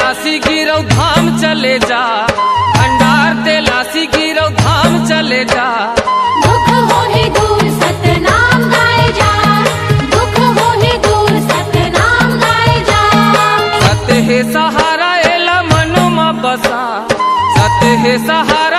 तेलासी गिरौ धाम चले जा, भंडार तेलासी गिरौ धाम चले जा। दुख होहि दूर सतनाम गाए जा, दुख होहि दूर सतनाम गाए जा। सत्य है सहारा एला मनु मा बसा, सत्य है सहारा